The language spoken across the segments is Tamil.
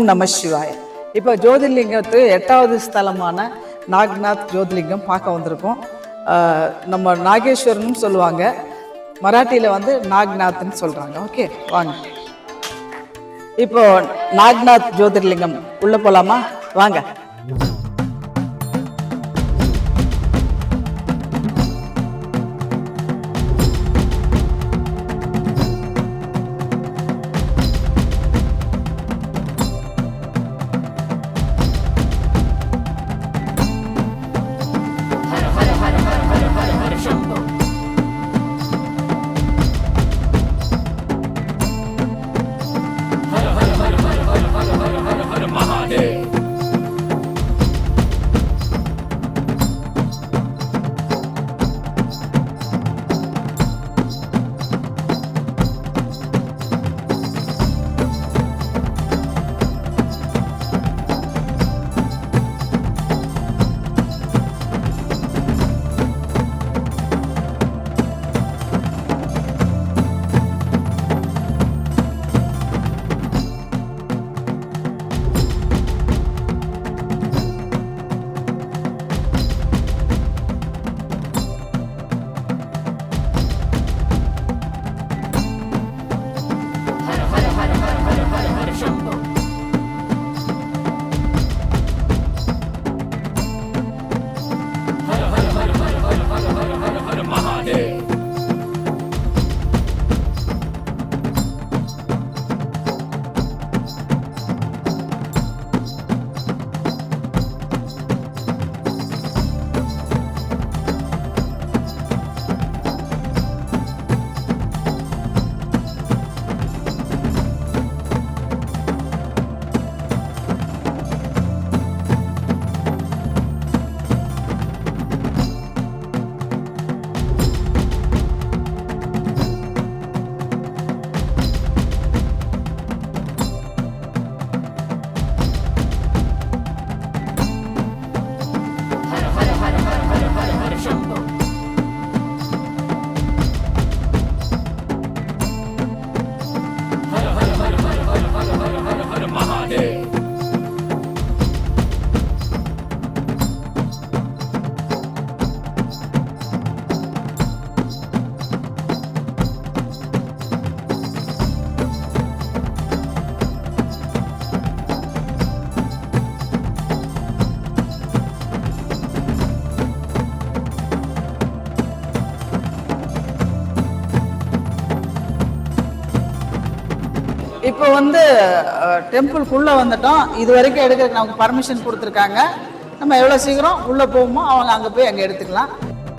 ஓம் நம சிவாய. இப்போ ஜோதிர்லிங்கத்துக்கு 8வது ஸ்தலமான நாக்நாத் ஜோதிர்லிங்கம் பார்க்க வந்திருக்கோம். நம்ம நாகேஸ்வரன் சொல்லுவாங்க, மராட்டியில் வந்து நாக்நாத்னு சொல்கிறாங்க. ஓகே, வாங்க. இப்போ நாக்நாத் ஜோதிர்லிங்கம் உள்ளே போகலாமா? வாங்க. இப்போ வந்து டெம்பிள்குள்ளே வந்துட்டோம். இது வரைக்கும் எடுக்கிறதுக்கு நமக்கு பர்மிஷன் கொடுத்துருக்காங்க. நம்ம எவ்வளோ சீக்கிரம் உள்ளே போவோமோ அவங்க அங்கே போய் அங்கே எடுத்துக்கலாம்.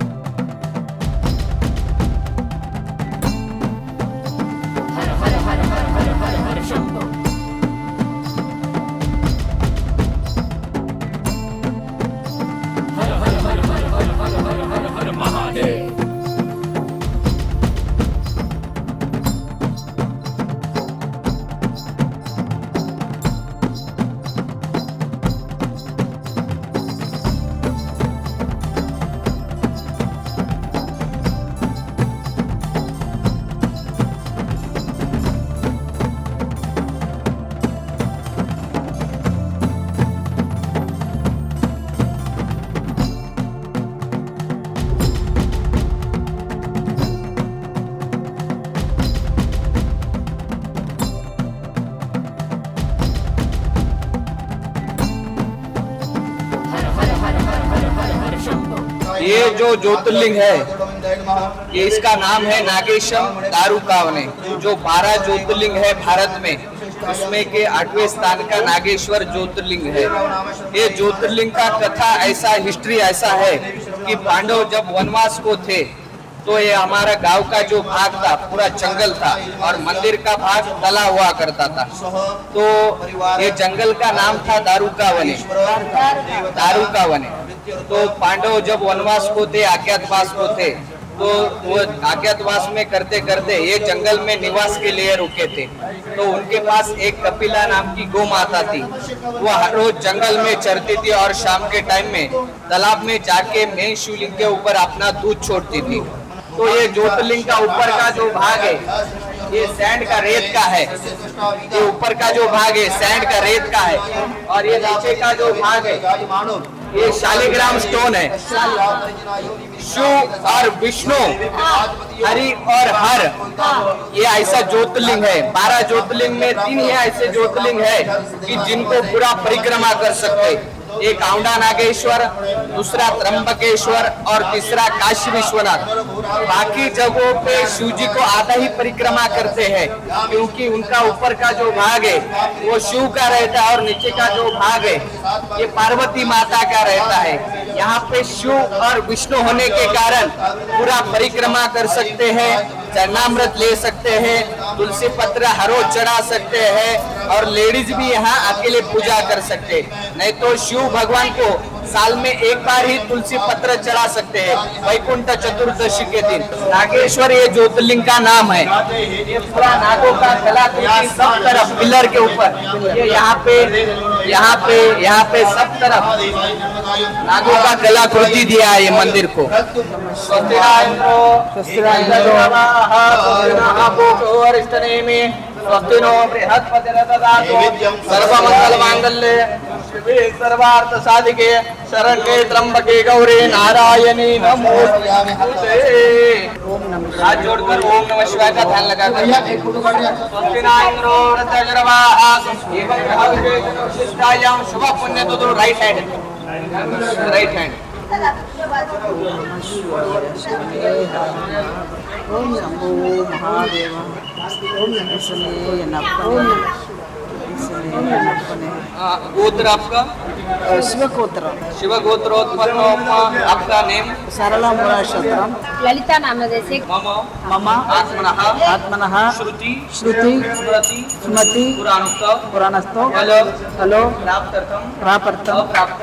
ये जो ज्योतिर्लिंग है, ये इसका नाम है नागेशम दारुकावने। जो 12 ज्योतिर्लिंग है भारत में, उसमें के 8वें स्थान का नागेश्वर ज्योतिर्लिंग है। ये ज्योतिर्लिंग का कथा ऐसा, हिस्ट्री ऐसा है कि पांडव जब वनवास को थे तो ये हमारा गांव का जो भाग था पूरा जंगल था और मंदिर का भाग तला हुआ करता था। तो ये जंगल का नाम था दारुकावने। तो पांडव जब वनवास को थे, अज्ञातवास को थे, तो वो अज्ञातवास में करते करते ये जंगल में निवास के लिए रुके थे। तो उनके पास एक कपिला नाम की गौ माता थी। वो हर रोज जंगल में चरती थी और शाम के टाइम में तालाब में जाके मेन शिवलिंग के ऊपर अपना दूध छोड़ती थी। तो ये ज्योतिर्लिंग का ऊपर का जो भाग है ये सैंड का रेत का है। ये ऊपर का जो भाग है सैंड का रेत का है और ये नीचे का जो भाग है ये शालिग्राम स्टोन है। शिव और विष्णु, हरि और हर, ये ऐसा ज्योतिर्लिंग है। 12 ज्योतिर्लिंग में 3 ये ऐसे ज्योतिर्लिंग है कि जिनको पूरा परिक्रमा कर सकते। एक औंढा नागेश्वर, दूसरा त्र्यंबकेश्वर और तीसरा काशी विश्वनाथ। बाकी जगहों पे शिव जी को आधा ही परिक्रमा करते हैं क्योंकि उनका ऊपर का जो भाग है वो शिव का रहता है और नीचे का जो भाग है ये पार्वती माता का रहता है। यहाँ पे शिव और विष्णु होने के कारण पूरा परिक्रमा कर सकते हैं, चरणामृत ले सकते हैं, तुलसी पत्र हर रोज चढ़ा सकते हैं और लेडीज भी यहाँ अकेले पूजा कर सकते। नहीं तो शिव भगवान को साल में एक बार ही तुलसी पत्र चढ़ा सकते हैं, वैकुंठ चतुर्दशी के दिन। नागेश्वर ये ज्योतिर्लिंग का नाम है। ये पूरा नागों का कलाकृति सब तरफ पिलर के ऊपर, ये यहाँ पे सब तरफ नागों का कलाकृति दिया है ये मंदिर को। सर्वमंगल मांगल्ये शिवे सर्वार्थ साधिके शरण्ये त्र्यंबके गौरी नारायणी नमोस्तुते। हाथ जोड़कर ओम नमः शिवाय का ध्यान लगाकर शुभ पुण्य तो राइट हैंड ओम नमो महादेव, ओम नमः शिवाय नमः। गोत्र आपका शिव गोत्रोत्पन्न। आपका नेम? सरला मुराशत्रम। ललिता नाम जैसे मम आत्मनः श्रुति स्मृति पुराणस्थो फलो प्राप्तर्थम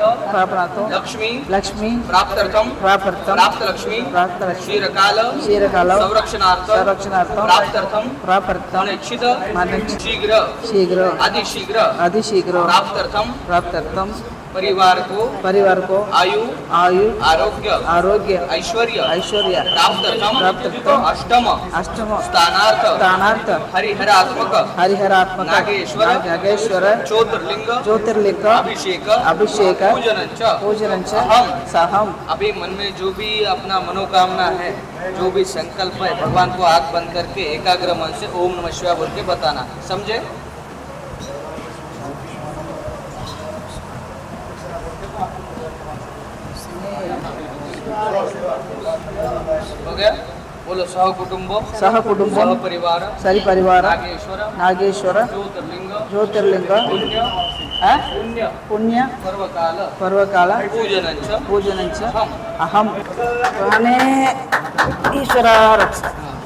लक्ष्मी प्राप्तर्थम लक्ष्मी क्षीरकाल संरक्षणार्थम प्राप्तर्थम शीघ्र अतिशीघ्र प्राप्तर्थम परिवार को आयु आरोग्य ऐश्वर्य प्राप्तर्थम अष्टम स्थानार्थ हरिहरात्मक नागेश्वर ज्योतिर्लिंग अभिषेक पूजन सहम। अभी मन में जो भी अपना मनोकामना है, जो भी संकल्प है, भगवान को आंख बंद करके एकाग्र मन से ओम नमः शिवाय बोल के बताना। समझे? हो गया? बोलो सह कुटुंब परिवार नागेश्वर ज्योतिर्लिंग पुण्य पर्वकाल पूजन अहम ईश्वर रक्षा।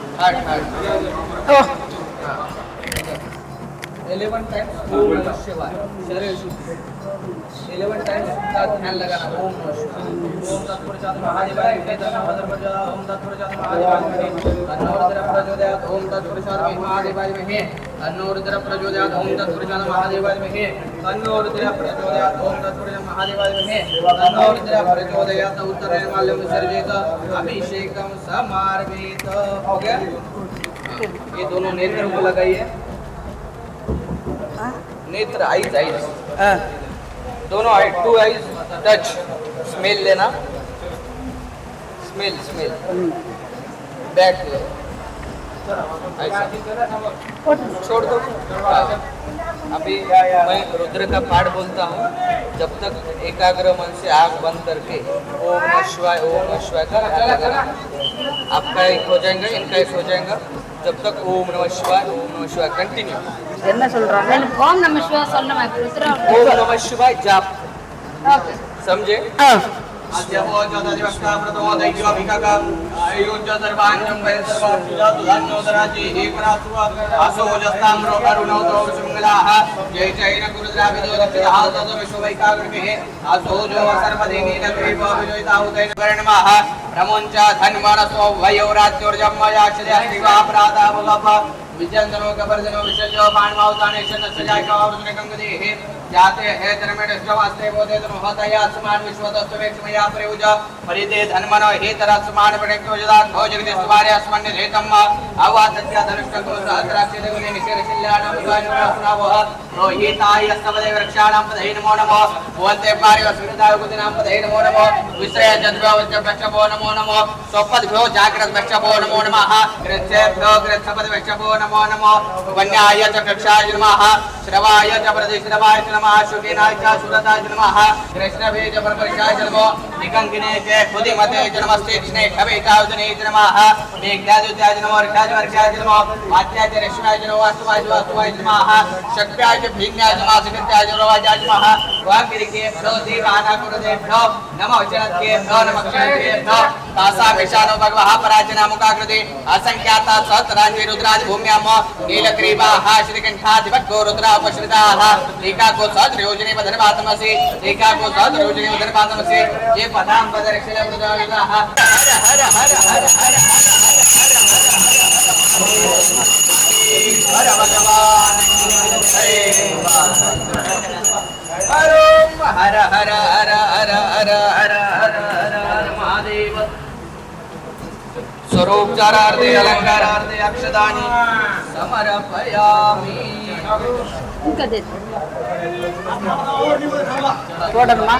11 टाइम्स ओम नमः शिवाय। शरीर शुद्ध 11 टाइम्स का ध्यान लगाना। ओम नमः शिवाय। ओम तत्पुरुषाय महादेवाय विद्महे तन्नो ओम तत्पुरुषाय महादेवाय विद्महे तन्नो रुद्र प्रचोदयात्। ओम तत्पुरुषाय महादेवाय विद्महे तन्नो रुद्र प्रचोदयात्। ओम तत्पुरुषाय महादेवाय विद्महे तन्नो रुद्र प्रचोदयात्। ओम तत्पुरुषाय महादेवाय विद्महे तन्नो रुद्र प्रचोदयात्। उत्तरेण माल्यं विसर्जयेत् अभिषेकं समार्पयेत्। हो गया? ये दोनों नेत्रों को लगाइए। नेत्र आइज दोनों आई 2 आइज टच। स्मेल लेना, स्मेल बैक छोड़ दो। अभी मैं रुद्र का पाठ बोलता हूँ, जब तक एकाग्र मन से आँख बंद करके ओम नमः शिवाय का ध्यान लगाना। आपका एक हो जाएगा, इनका एक हो जाएगा। जब तक ओम नमः शिवाय कंटिन्यू। என்ன சொல்றாங்க? ओम नमः शिवाय சொல்லணும் रुद्र। ओम नमः शिवाय जाप। समझे? जाते हैं धर्मेण श्रवास्ते बोधे धर्महतया समान विश्वतस्वेक्षमया प्रयुज परिदे धन्मनो हे तरह समान प्रणेक्योजदात भोजगदे सुवारे अस्मन्य धेतम आवातस्य धनुष्टको सहस्राक्षे गुणे निशेरशिल्यानां विवायुनावः रोहिताय स्तवदे वृक्षाणां पदे नमो नमः भवन्ते पारिव सुनिताय गुदिनां पदे नमो नमः विश्रय जद्भवस्य वृक्षभो नमो नमः स्वपद्भ्यो जाग्रत वृक्षभो नमो नमः कृच्छेभ्यो कृच्छपद वृक्षभो नमो नमः वन्याय च वृक्षाय नमः श्रवाय च प्रदिश्रवाय नमः शुकिनाय च सुरताय नमः कृष्णभेज परपरिशाय नमः निकंकिने च खुदिमते नमस्ते कृष्णे खवेतावदने नमः मेघ्नादुत्याय नमः वर्षाय नमः वात्याय च रश्म्याय नमः वासुवाय नमः शक्त्याय च भीन्याय नमः सुकृत्याय नमः नमः वाकिरिकेभ्यो देवानाकुरुदेभ्यो नमः वचनकेभ्यो नमः क्षणकेभ्यो तासा विषाणो भगवः पराजना मुखाकृति असंख्याता सहस्रांशे रुद्रादि भूम्याम नीलग्रीवाः श्रीकंठाधिपत्यो रुद्रापश्रिताः एकाको सहस्रयोजने वदनपातमसि एकाको सहस्रयोजने वदनपातमसि ये पदां पदरक्षले वृदाविदाः हर हर हर हर हर हर भगवान हरे हर हर हर हर हर हर हर हर महादेव स्वरूपचारार्थे अलंकारार्थे अक्षदानि समर्पयामि उनका देते போடணுமா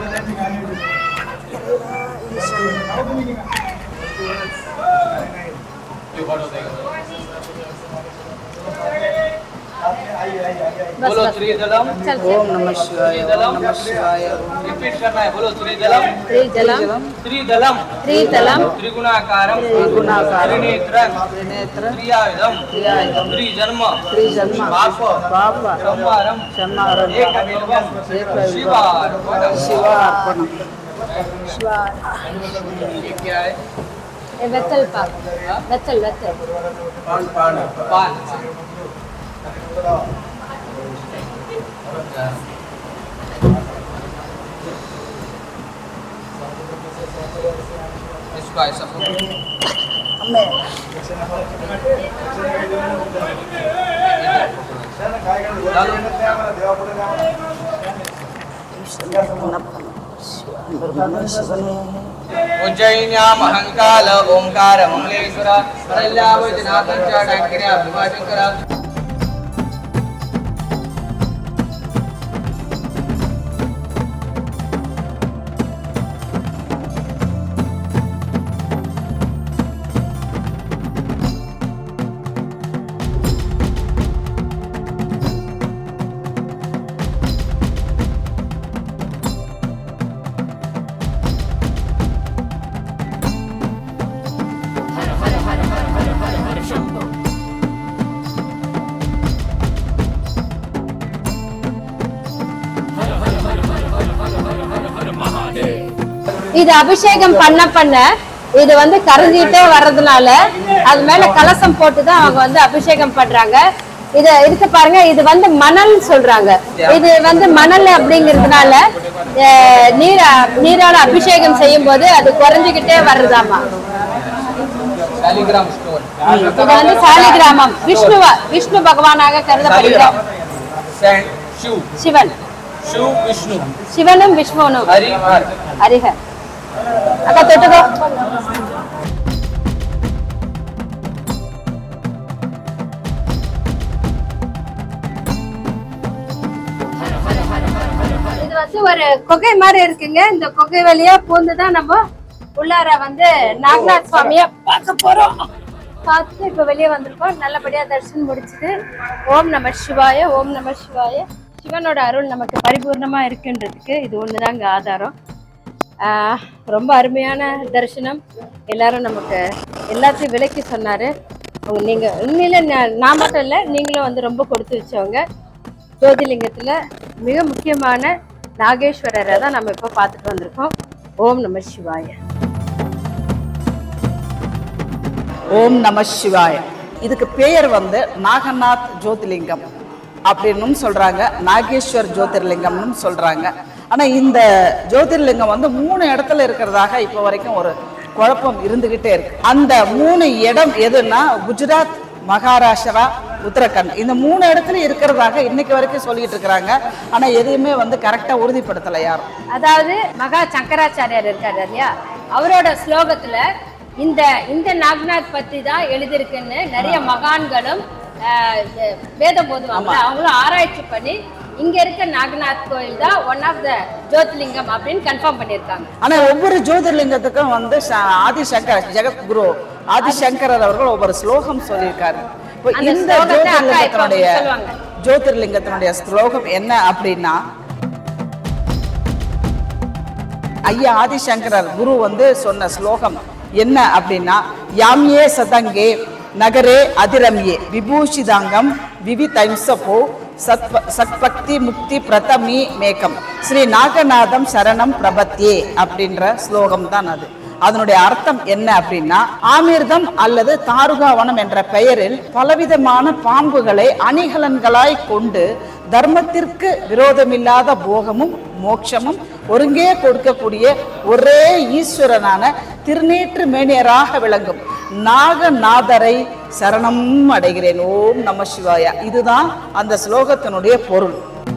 बोलो त्रिदलम चल ஓம் நம சிவாய ஓம் நம சிவாய रिपीट करना है बोलो त्रिदलम त्रिजलम त्रिदलम त्रितलम त्रिगुणाकारम त्रिगुणाकारम त्रिनेत्रम त्रिनेत्र त्रियायुधम त्रियायुधम त्रिजन्म त्रिजन्म पाप पाप संहारम संहारम एकबिल्वम एकबिल्वम शिवार्पणम शिवार्पणम ये क्या है ये वेतल पाक वेतल वेतल पान इसको ऐसा அம்மே उज्जयिन्यां अहंकाल ओंकार ममलेश्वर प्रल्यावजनाथ च डाकिर्या विभाशंकर இது அபிஷேகம் பண்ண இது வந்து கரைஞ்சிட்டே வர்றதுனால அது மேல கலசம் போட்டுதான் அவங்க வந்து அபிஷேகம் பண்றாங்க. இதுக்கு பாருங்க, இது வந்து மணல் சொல்றாங்க. இது வந்து மணல் அப்படிங்கிறதுனால நீரால அபிஷேகம் செய்யும் போது அது குறைஞ்சுக்கிட்டே வர்றதாமா. இது வந்து சாலிகிராமம் விஷ்ணு பகவானாக கருதப்படுகிறார். சிவன் சிவனும் விஷ்ணுனும் ஹரிஹர். அக்கா தொட்டுக்கோ. இது வந்து ஒரு குகை மாதிரி இருக்குங்க. இந்த குகை வழியா பூந்துதான் நம்ம உள்ளார வந்து நாகநாத் சுவாமிய பார்க்க போறோம். பார்த்து இப்ப வெளியே வந்திருக்கோம். நல்லபடியா தரிசனம் முடிச்சுட்டு ஓம் நம சிவாய ஓம் நம சிவாய. சிவனோட அருள் நமக்கு பரிபூர்ணமா இருக்குன்றதுக்கு இது ஒண்ணுதாங்க ஆதாரம். ரொம்ப அருமையான தரிசனம். எல்லாரும் நமக்கு எல்லாத்தையும் விலக்கி சொன்னாரு. நீங்க உண்மையில நான் மட்டும் இல்லை, நீங்களும் வந்து ரொம்ப கொடுத்து வச்சவங்க. ஜோதிலிங்கத்துல மிக முக்கியமான நாகேஸ்வரரை தான் நம்ம இப்போ பார்த்துட்டு வந்திருக்கோம். ஓம் நம சிவாய. ஓம் நம சிவாய. இதுக்கு பெயர் வந்து நாகநாத் ஜோதிலிங்கம் அப்படின்னும் சொல்றாங்க, நாகேஸ்வர் ஜோதிர்லிங்கம்னு சொல்றாங்க. ஆனா இந்த ஜோதிர்லிங்கம் வந்து 3 இடத்துல இருக்கிறதாக இப்போ வரைக்கும் ஒரு குழப்பம் இருந்துகிட்டே இருக்கு. அந்த 3 இடம் எதுன்னா குஜராத், மகாராஷ்டிரா, உத்தரகண்ட். இந்த 3 இடத்துல இருக்கிறதாக இன்னைக்கு வரைக்கும் சொல்லிட்டு இருக்கிறாங்க. ஆனா எதையுமே வந்து கரெக்டா உறுதிப்படுத்தலை யாரும். அதாவது மகா சங்கராச்சாரியார் இருக்காரு இல்லையா, அவரோட ஸ்லோகத்துல இந்த இந்த நாக்நாத் பத்தி தான் எழுதியிருக்குன்னு நிறைய மகான்களும் வேதம் போதுவாங்க அவங்களும் ஆராய்ச்சி பண்ணி இங்க இருக்க நாகநாத் கோயில் தான் ஒன் ஆஃப் த ஜோதிர்லிங்கம் அப்படின்னு கன்ஃபார்ம் பண்ணியிருக்காங்க. ஆனா ஒவ்வொரு ஜோதிர்லிங்கத்துக்கும் வந்து ஆதிசங்கர் ஜெகத்குரு ஆதிசங்கரர் அவர்கள் ஒவ்வொரு ஸ்லோகம் சொல்லியிருக்காரு. இந்த ஜோதிர்லிங்கத்தினுடைய ஸ்லோகம் என்ன அப்படின்னா, ஐயா ஆதிசங்கரர் குரு வந்து சொன்ன ஸ்லோகம் என்ன அப்படின்னா, யாம்யே சதங்கே நகரே அதிரம்யே விபூஷிதாங்கம் விவிதைம்சபோ சத்பக்தி முக்தி பிரதமி மேகம் ஸ்ரீ நாகநாதம் சரணம் பிரபத்தியே அப்படின்ற ஸ்லோகம் தான் அது. அதனுடைய அர்த்தம் என்ன அப்படின்னா, ஆமிர்தம் அல்லது தாருகாவனம் என்ற பெயரில் பலவிதமான பாம்புகளை அணிகலன்களாய் கொண்டு தர்மத்திற்கு விரோதமில்லாத போகமும் மோட்சமும் ஒருங்கே கொடுக்கக்கூடிய ஒரே ஈஸ்வரனான திருநீற்று மேனியராக விளங்கும் நாகநாதரை சரணம் அடைகிறேன். ஓம் நம சிவாய. இதுதான் அந்த ஸ்லோகத்தினுடைய பொருள்.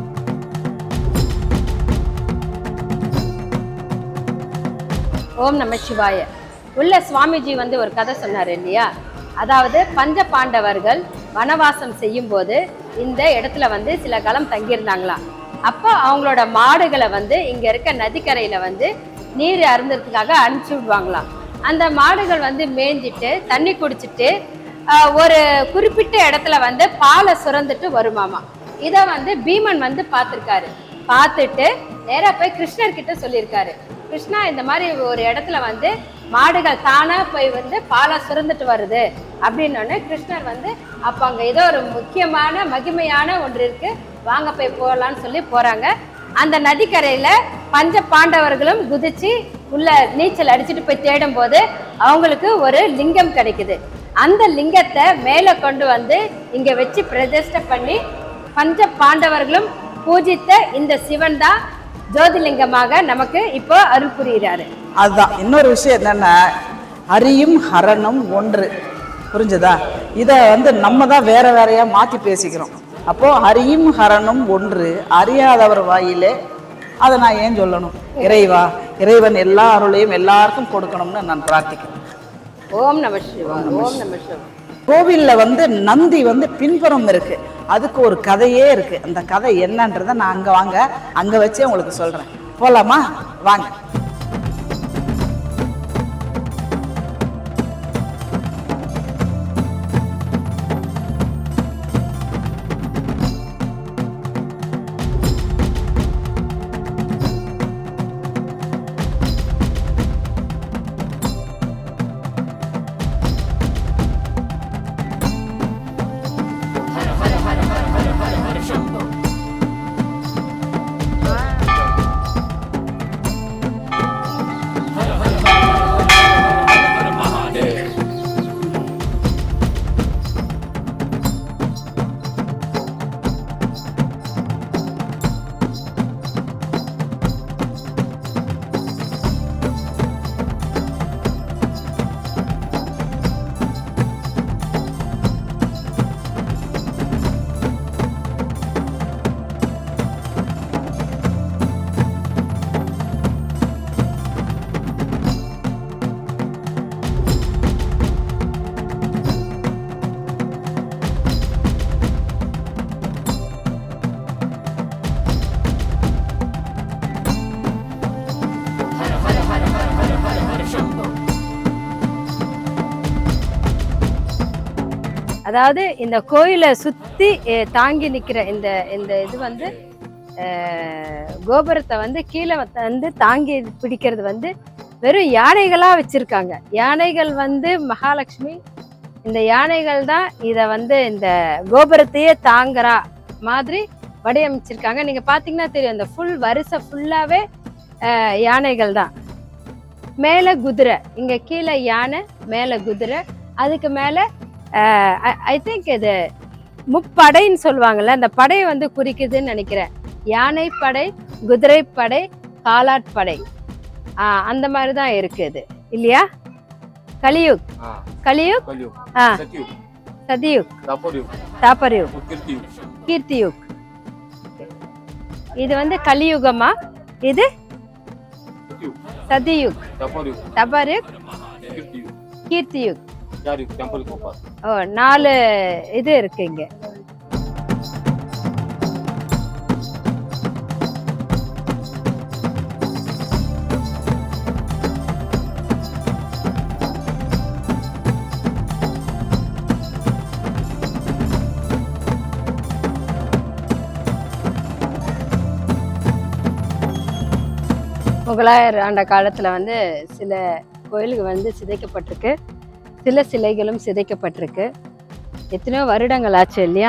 ஓம் நம சிவாய. உள்ள சுவாமிஜி வந்து ஒரு கதை சொன்னார் இல்லையா, அதாவது பஞ்ச பாண்டவர்கள் வனவாசம் செய்யும் போது இந்த இடத்துல வந்து சில காலம் தங்கியிருந்தாங்களாம். அப்போ அவங்களோட மாடுகளை வந்து இங்க இருக்க நதிக்கரையில வந்து நீர் அருந்துறதுக்காக அனுப்பிச்சு விடுவாங்களாம். அந்த மாடுகள் வந்து மேய்ஞ்சிட்டு தண்ணி குடிச்சிட்டு ஒரு குறிப்பிட்ட இடத்துல வந்து பாலை சுரந்துட்டு வருமாமா. இதை வந்து பீமன் வந்து பார்த்துருக்காரு. பார்த்துட்டு நேரா போய் கிருஷ்ணர் கிட்ட சொல்லியிருக்காரு, கிருஷ்ணா இந்த மாதிரி ஒரு இடத்துல வந்து மாடுகள் தானா போய் வந்து பாலை சுரந்துட்டு வருது அப்படின்னு. கிருஷ்ணர் வந்து அப்ப அங்க ஏதோ ஒரு முக்கியமான மகிமையான ஒன்று இருக்கு, வாங்க போய் போகலான்னு சொல்லி போறாங்க. அந்த நதிக்கரையில பஞ்ச பாண்டவர்களும் குதிச்சு உள்ள நீச்சல் அடிச்சுட்டு போய் தேடும் போது அவங்களுக்கு ஒரு லிங்கம் கிடைக்குது. அந்த லிங்கத்தை மேல கொண்டு வந்து இங்க வச்சு பிரதிஷ்டை பண்ணி பஞ்ச பாண்டவர்களும் பூஜித்த இந்த சிவன் தான் ஜோதிர்லிங்கமாக நமக்கு இப்போ அருள் புரிகிறாரு. அதுதான் இன்னொரு விஷயம் என்னன்னா, ஹரியும் ஹரனும் ஒன்று. புரிஞ்சுதா? இதை வந்து நம்ம தான் வேற வேறையா மாத்தி பேசிக்கிறோம். அப்போ ஹரியும் ஹரனும் ஒன்று, அறியாதவர் வாயிலே அதை நான் ஏன் சொல்லணும்? இறைவா, இறைவன் எல்லா அருளையும் எல்லாருக்கும் கொடுக்கணும்னு நான் பிரார்த்திக்கிறேன். ஓம் நம சிவாய. ஓம் நம சிவாய. கோவில்ல வந்து நந்தி வந்து பின்புறம் இருக்கு, அதுக்கு ஒரு கதையே இருக்கு. அந்த கதை என்னன்றதை நான் அங்க வச்சே உங்களுக்கு சொல்றேன். போலாமா? வாங்க. அதாவது இந்த கோயிலை சுத்தி தாங்கி நிக்கிற இந்த இந்த இது வந்து கோபுரத்தை வந்து கீழே வந்து தாங்கி பிடிக்கிறது வந்து வெறும் யானைகளா வச்சிருக்காங்க. யானைகள் வந்து மகாலட்சுமி, இந்த யானைகள் தான் இதை வந்து இந்த கோபுரத்தையே தாங்குறா மாதிரி வடிவமைச்சிருக்காங்க. நீங்க பாத்தீங்கன்னா தெரியும், இந்த ஃபுல் வரிசை ஃபுல்லாவே யானைகள் தான். மேல குதிரை, இங்க கீழே யானை, மேல குதிரை, அதுக்கு மேல ஐ திங்க் இது முப்படைன்னு சொல்லுவாங்கல்ல, அந்த படையை வந்து குறிக்குதுன்னு நினைக்கிறேன். யானை படை, குதிரை படை, காலாட்படை, அந்த மாதிரிதான் இருக்கு இது இல்லையா? கலியுக், கலியுக், சதியுக், दापर தாபரயுக், कीर्ति கீர்த்தியுக். இது வந்து கலியுகமா? இது சதியுக், दापर தபரயுக், कीर्ति கீர்த்தியுக். यार टेंपल के पास ஓ 4 இது இருக்கு இங்க. முகலாயர் ஆண்ட காலத்துல வந்து சில கோயில்கள் வந்து சிதைக்கப்பட்டிருக்கு, சில சிலைகளும் சிதைக்கப்பட்டிருக்கு. எத்தனையோ வருடங்கள் ஆச்சு இல்லையா?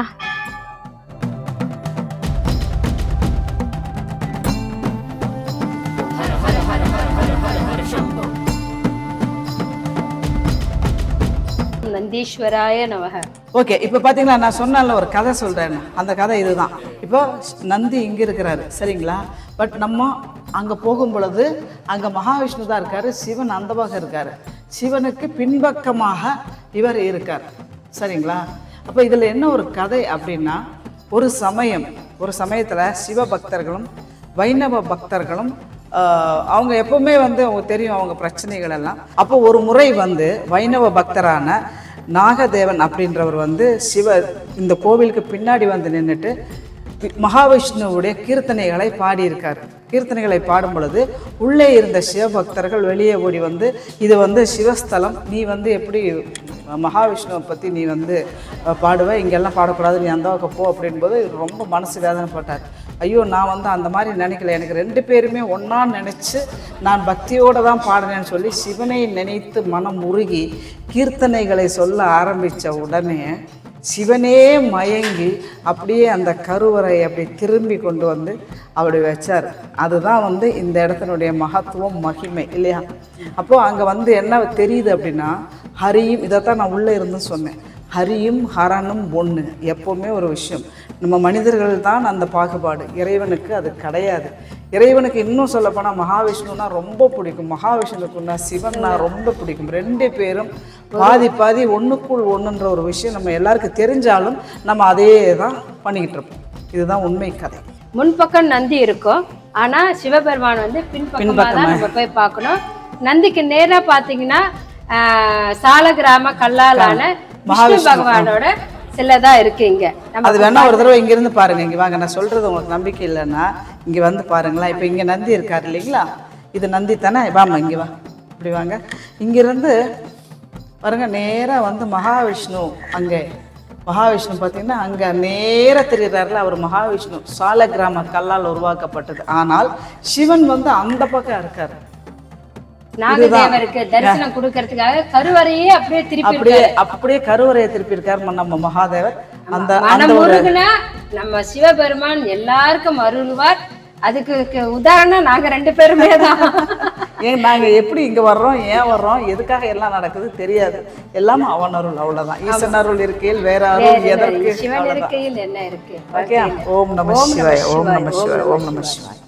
நந்தீஸ்வராய நமக. ஓகே, இப்போ பார்த்தீங்களா நான் சொன்னால ஒரு கதை சொல்கிறேன். அந்த கதை இதுதான். இப்போ நந்தி இங்கே இருக்கிறாரு சரிங்களா, பட் நம்ம அங்கே போகும் பொழுது அங்கே மகாவிஷ்ணு தான் இருக்கார், சிவன் அந்த பக்கம் இருக்கார். சிவனுக்கு பின்பக்கமாக இவர் இருக்கார் சரிங்களா. அப்போ இதில் என்ன ஒரு கதை அப்படின்னா, ஒரு சமயத்தில் சிவபக்தர்களும் வைணவ பக்தர்களும் அவங்க எப்பவுமே வந்து அவங்க தெரியும் அவங்க பிரச்சனைகள் எல்லாம். அப்போ ஒரு முறை வந்து வைணவ பக்தரான நாகதேவன் அப்படின்றவர் வந்து இந்த கோவிலுக்கு பின்னாடி வந்து நின்றுட்டு மகாவிஷ்ணுவுடைய கீர்த்தனைகளை பாடியிருக்கார். கீர்த்தனைகளை பாடும் பொழுது உள்ளே இருந்த சிவபக்தர்கள் வெளியே ஓடி வந்து, இது வந்து சிவஸ்தலம், நீ வந்து எப்படி மகாவிஷ்ணுவை பற்றி நீ வந்து பாடுவ, இங்கெல்லாம் பாடக்கூடாது, நீ அந்த பக்கம் போ அப்படின்போது ரொம்ப மனசு வேதனைப்பட்டார். ஐயோ நான் வந்து அந்த மாதிரி நினைக்கல, எனக்கு 2 பேருமே ஒன்றா நினச்சி நான் பக்தியோடு தான் பாடினேன்னு சொல்லி சிவனை நினைத்து மனம் உருகி கீர்த்தனைகளை சொல்ல ஆரம்பித்த உடனே சிவனே மயங்கி அப்படியே அந்த கருவறை அப்படி திரும்பி கொண்டு வந்து அப்படி வச்சார். அதுதான் வந்து இந்த இடத்தினுடைய மகத்துவம் மகிமை இல்லையா. அப்போது அங்கே வந்து என்ன தெரியுது அப்படின்னா, ஹரியும், இதைத்தான் நான் உள்ளே இருந்து சொன்னேன், ஹரியும் ஹரனும் ஒன்று. எப்போவுமே ஒரு விஷயம், நம்ம மனிதர்கள் தான் அந்த பாகுபாடு, இறைவனுக்கு அது கிடையாது. இறைவனுக்கு இன்னும் சொல்லப்போனால் மகாவிஷ்ணுனா ரொம்ப பிடிக்கும், மகாவிஷ்ணுக்குன்னா சிவன்னா ரொம்ப பிடிக்கும். 2 பேரும் பாதி ஒன்றுக்குள் ஒன்றுன்ற ஒரு விஷயம் நம்ம எல்லாருக்கும் தெரிஞ்சாலும் நம்ம அதே தான் பண்ணிக்கிட்டு இருப்போம். இதுதான் உண்மை கதை. முன்பக்கம் நந்தி இருக்கும், ஆனா சிவபெருமான் வந்து பின்பக்கமா தான் நம்ம போய் பார்க்கணும். நந்திக்கு நேரா பாத்தீங்கன்னா சால கிராம கல்லாலான விஷ்ணு பகவானோட சிலைதான் இருக்கு இங்க. அது வேணா ஒரு தடவை இங்க இருந்து பாருங்க. இங்க வாங்க, நான் சொல்றது உங்களுக்கு நம்பிக்கை இல்லைன்னா இங்க வந்து பாருங்களா. இப்ப இங்க நந்தி இருக்காரு இல்லைங்களா, இது நந்தி தானே. வாமா இங்க வா, இப்படி வாங்க. இங்கிருந்து பாருங்க, நேரா வந்து மகாவிஷ்ணு, அங்கே மகாவிஷ்ணு பார்த்தீங்கன்னா அங்கே நேராக தெரிகிறாருல, அவர் மகாவிஷ்ணு சால கிராம கல்லால் உருவாக்கப்பட்டது. ஆனால் சிவன் வந்து அந்த பக்கம் இருக்காரு. நாகதேவருக்கு தரிசனம் கொடுக்கறதுக்காக கருவறையே அப்படியே கருவறையை திருப்பி இருக்காரு நம்ம மகாதேவர். அந்த நம்ம சிவபெருமான் எல்லாருக்கும் அருள்வார். அதுக்கு உதாரணம் நாங்க 2 பேருமே தான். ஏன் நாங்க எப்படி இங்க வர்றோம், ஏன் வர்றோம், எதுக்காக எல்லாம் நடக்குது தெரியாது. எல்லாம் அவன் அருள், அவ்வளவுதான். ஈசன் அருள் இருக்கையில் வேற அருள் எதற்கு? சிவன் இருக்கையில் என்ன இருக்கு? ஓகே, ஓம் நம சிவாய, ஓம் நம சிவாய, ஓம் நம சிவாய.